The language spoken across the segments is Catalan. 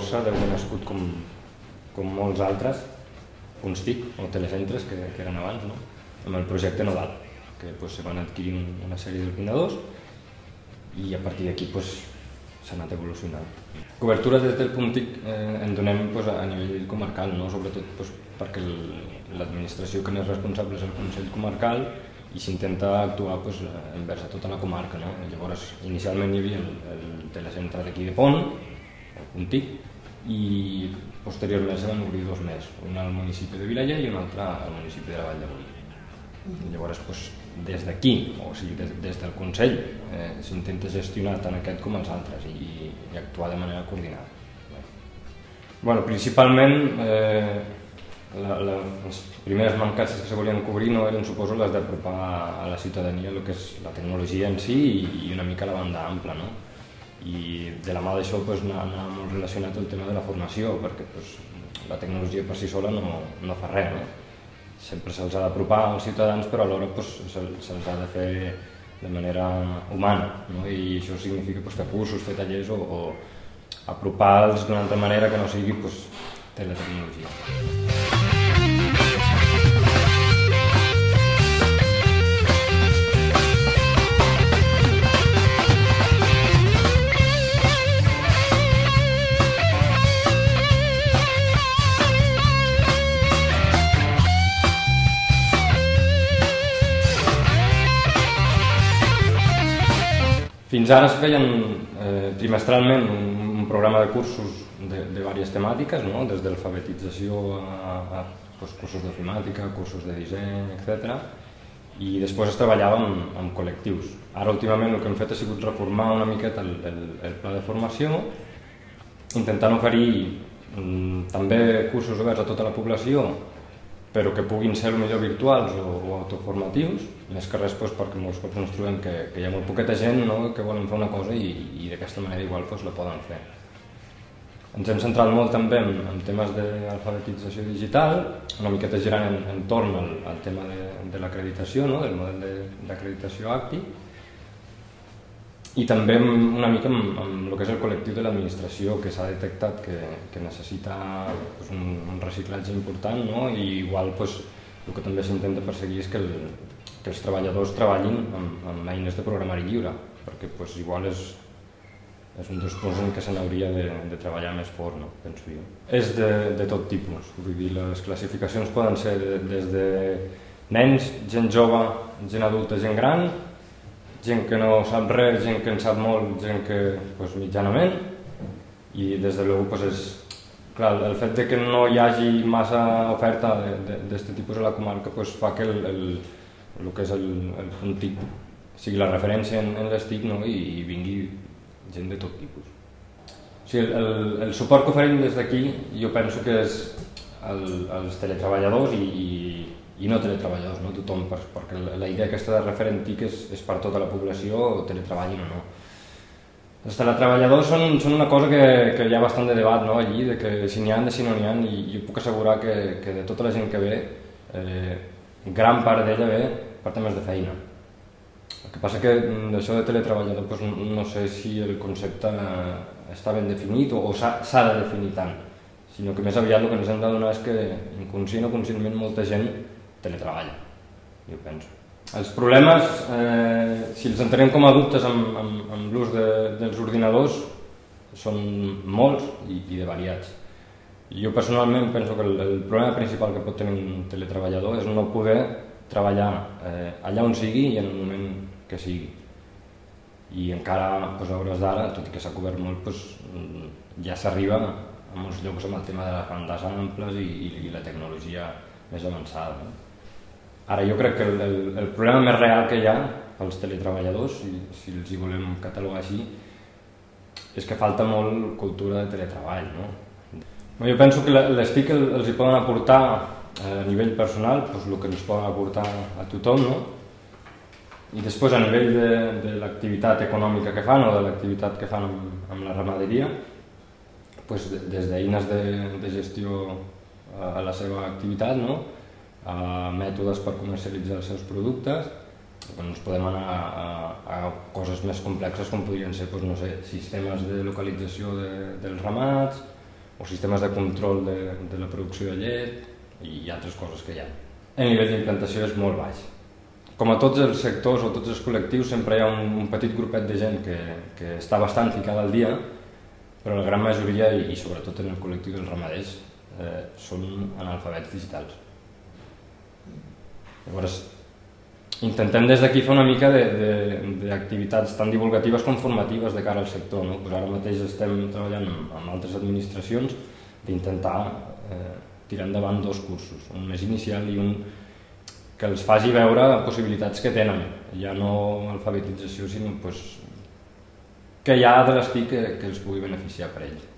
Saragossa deu haver nascut com molts altres punts TIC o telecentres que eren abans, amb el projecte Nodal, que se van adquirir una sèrie d'ordinadors i a partir d'aquí s'ha anat evolucionant. Cobertura des del punt TIC en donem a nivell comarcal, sobretot perquè l'administració que n'és responsable és el Consell Comarcal i s'intenta actuar envers a tota la comarca. Llavors, inicialment hi havia el telecentre d'aquí de Pont, el punt TIC, i posteriorment se van obrir dos més, un al municipi de Vilaller i un altre al municipi de la Vall de Boí. Llavors, des d'aquí, o sigui, des del Consell, s'intenta gestionar tant aquest com els altres i actuar de manera coordinada. Principalment, les primeres mancances que se volien cobrir no eren, suposo, les d'apropar a la ciutadania el que és la tecnologia en si i una mica la banda ampla. I de la mà d'això anava molt relacionat el tema de la formació, perquè la tecnologia per si sola no fa res. Sempre se'ls ha d'apropar als ciutadans, però alhora se'ls ha de fer de manera humana, i això significa fer cursos, fer tallers o apropar-los d'una altra manera que no sigui teletecnologia. Fins ara es feien trimestralment un programa de cursos de diverses temàtiques, des d'alfabetització a cursos d'ofimàtica, cursos de disseny, etc. I després es treballava amb col·lectius. Ara, últimament, el que hem fet ha sigut reformar una miqueta el pla de formació, intentant oferir també cursos oberts a tota la població, però que puguin ser millor virtuals o autoformatius, més que res perquè molts cops ens trobem que hi ha molt poqueta gent que volen fer una cosa i d'aquesta manera igual la poden fer. Ens hem centrat molt també en temes d'alfabetització digital, una miqueta girant entorn al tema de l'acreditació, del model d'acreditació ACTI, i també una mica amb el que és el col·lectiu de l'administració, que s'ha detectat que necessita un reciclatge important, i igual el que també s'intenta perseguir és que els treballadors treballin amb eines de programari lliure, perquè igual és un dels punts en què se n'hauria de treballar més fort, penso jo. És de tot tipus, vull dir, les classificacions poden ser des de nens, gent jove, gent adulta, gent gran, gent que no sap res, gent que en sap molt, gent que mitjanament, i des de luego el fet que no hi hagi massa oferta d'aquest tipus a la comarca fa que el que és el punt TIC sigui la referència en les TIC i vingui gent de tot tipus. El suport que oferim des d'aquí jo penso que és als teletreballadors i no teletreballadors, tothom, perquè la idea aquesta de referent TIC és per tota la població, teletreballin o no. Els teletreballadors són una cosa que hi ha bastant de debat allí, de que si n'hi ha, si no n'hi ha, i jo puc assegurar que de tota la gent que ve, gran part d'ella ve per temes de feina. El que passa que d'això de teletreballador no sé si el concepte està ben definit o s'ha de definir tant, sinó que més aviat el que ens hem d'adonar és que inconscient o conscientment molta gent teletreballa, jo penso. Els problemes, si els entenem com a dubtes amb l'ús dels ordinadors, són molts i de variats. Jo personalment penso que el problema principal que pot tenir un teletreballador és no poder treballar allà on sigui i en el moment que sigui. I encara, a hores d'ara, tot i que s'ha cobert molt, ja s'arriba a molts llocs amb el tema de les bandes amples i la tecnologia més avançada. Ara jo crec que el problema més real que hi ha pels teletreballadors, si els hi volem catalogar així, és que falta molt cultura de teletreball. Jo penso que les TIC els hi poden aportar a nivell personal el que ens poden aportar a tothom, i després a nivell de l'activitat econòmica que fan o de l'activitat que fan amb la ramaderia, des d'eines de gestió a la seva activitat, a mètodes per comercialitzar els seus productes, ens podem anar a coses més complexes com podrien ser sistemes de localització dels ramats o sistemes de control de la producció de llet i altres coses que hi ha. El nivell d'implantació és molt baix. Com a tots els sectors o tots els col·lectius sempre hi ha un petit grupet de gent que està bastant ficada al dia, però la gran majoria, i sobretot en el col·lectiu dels ramaders, són analfabets digitals. Llavors, intentem des d'aquí fer una mica d'activitats tan divulgatives com formatives de cara al sector. Ara mateix estem treballant amb altres administracions d'intentar tirar endavant 2 cursos, un més inicial i un que els faci veure possibilitats que tenen, ja no alfabetització, sinó que hi ha de les TIC que els pugui beneficiar per ells.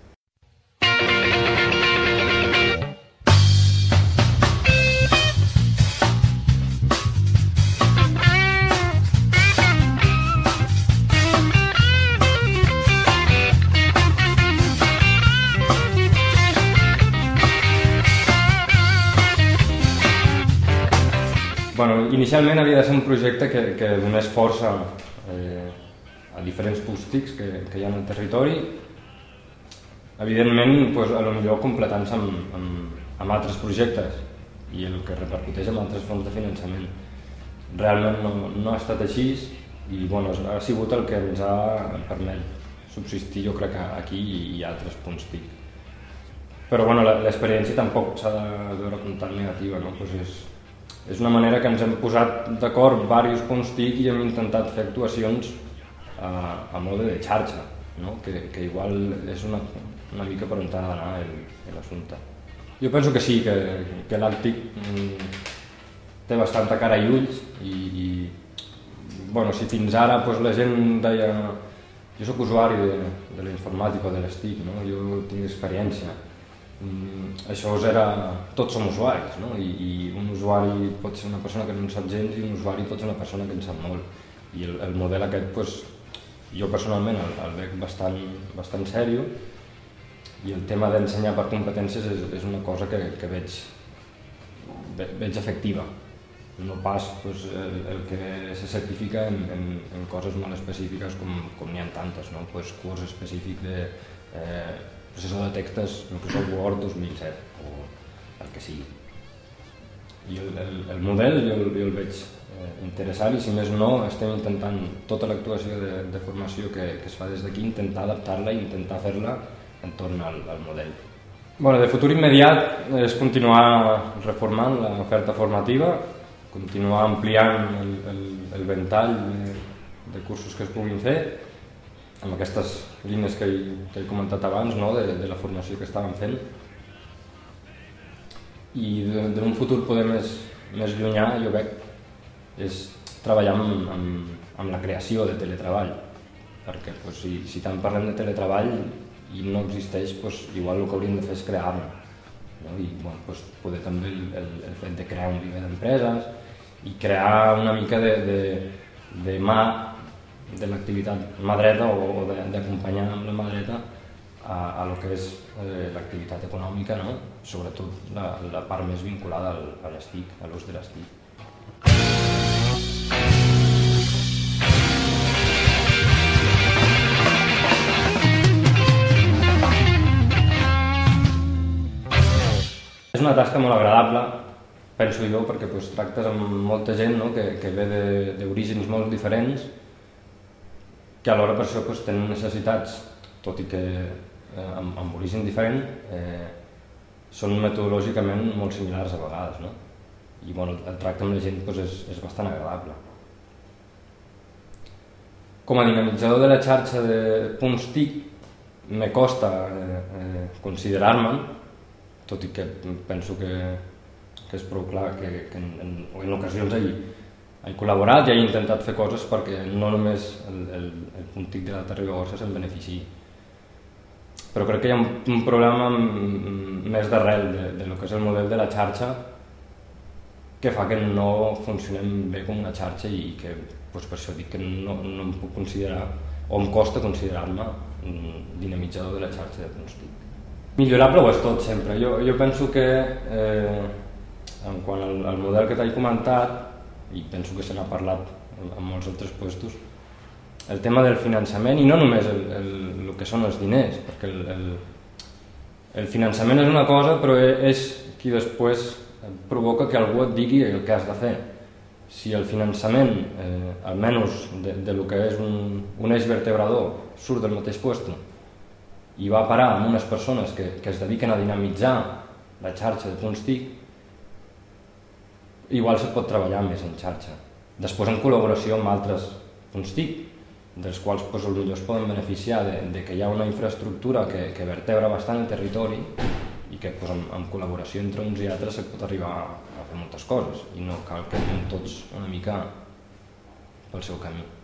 Inicialment havia de ser un projecte que donés força a diferents punts TICs que hi ha en el territori, evidentment potser completant-se amb altres projectes i el que repercuteix en altres fonts de finançament. Realment no ha estat així i ha sigut el que ens ha permès subsistir, jo crec, aquí i altres punts TIC. Però l'experiència tampoc s'ha de veure com tan negativa, no? És una manera que ens hem posat d'acord diversos punts TIC i hem intentat fer actuacions a mode de xarxa, que igual és una mica per on ha d'anar l'assumpte. Jo penso que sí, que l'ACTIC té bastanta cara i ulls i si fins ara la gent deia jo soc usuari de la informàtica o de les TIC, jo tinc experiència, això era tots som usuaris, i un usuari pot ser una persona que no en sap gens i un usuari pot ser una persona que en sap molt, i el model aquest jo personalment el veig bastant sèrio i el tema d'ensenyar per competències és una cosa que veig efectiva, no pas el que se certifica en coses molt específiques com n'hi ha tantes, curs específic de processor de textos Microsoft Word 2007 o el que sigui. I el model jo el veig interessant i si més no estem intentant tota l'actuació de formació que es fa des d'aquí, intentar adaptar-la i intentar fer-la entorn al model. De futur immediat és continuar reformant l'oferta formativa, continuar ampliant el ventall de cursos que es puguin fer amb aquestes línies que he comentat abans, de la formació que estàvem fent, i d'un futur poder més llunyà, jo veig, és treballar amb la creació de teletreball, perquè si tant parlem de teletreball i no existeix, igual el que hauríem de fer és crear-lo, i poder també el fet de crear un viver d'empreses i crear una mica de mà de l'activitat mà dreta o d'acompanyar amb la mà dreta a lo que és l'activitat econòmica, sobretot la part més vinculada a les TIC, a l'ús de les TIC. És una tasca molt agradable, penso jo, perquè tractes amb molta gent que ve d'orígens molt diferents, que alhora per això tenen necessitats, tot i que amb origen diferent, són metodològicament molt similars a vegades, i el tracte amb la gent és bastant agradable. Com a dinamitzador de la xarxa de punts TIC me costa considerar-me'n, tot i que penso que és prou clar que en ocasions he col·laborat i he intentat fer coses perquè no només el punt TIC de l'Alta Ribagorça se'n beneficiï. Però crec que hi ha un problema més d'arrel del que és el model de la xarxa que fa que no funcionem bé com una xarxa i que per això dic que no em puc considerar o em costa considerar-me dinamitzador de la xarxa de punts TIC. Millorable ho és tot sempre. Jo penso que en quant al model que t'he comentat, i penso que se n'ha parlat en molts altres puestos, el tema del finançament, i no només el que són els diners, perquè el finançament és una cosa, però és qui després provoca que algú et digui el que has de fer. Si el finançament, almenys de lo que és un eix vertebrador, surt del mateix lloc i va parar amb unes persones que es dediquen a dinamitzar la xarxa de punts TIC, igual se pot treballar més en xarxa. Després en col·laboració amb altres punts TIC, dels quals potser es poden beneficiar de que hi ha una infraestructura que vertebra bastant el territori i que amb col·laboració entre uns i altres se pot arribar a fer moltes coses i no cal que anem tots una mica pel seu camí.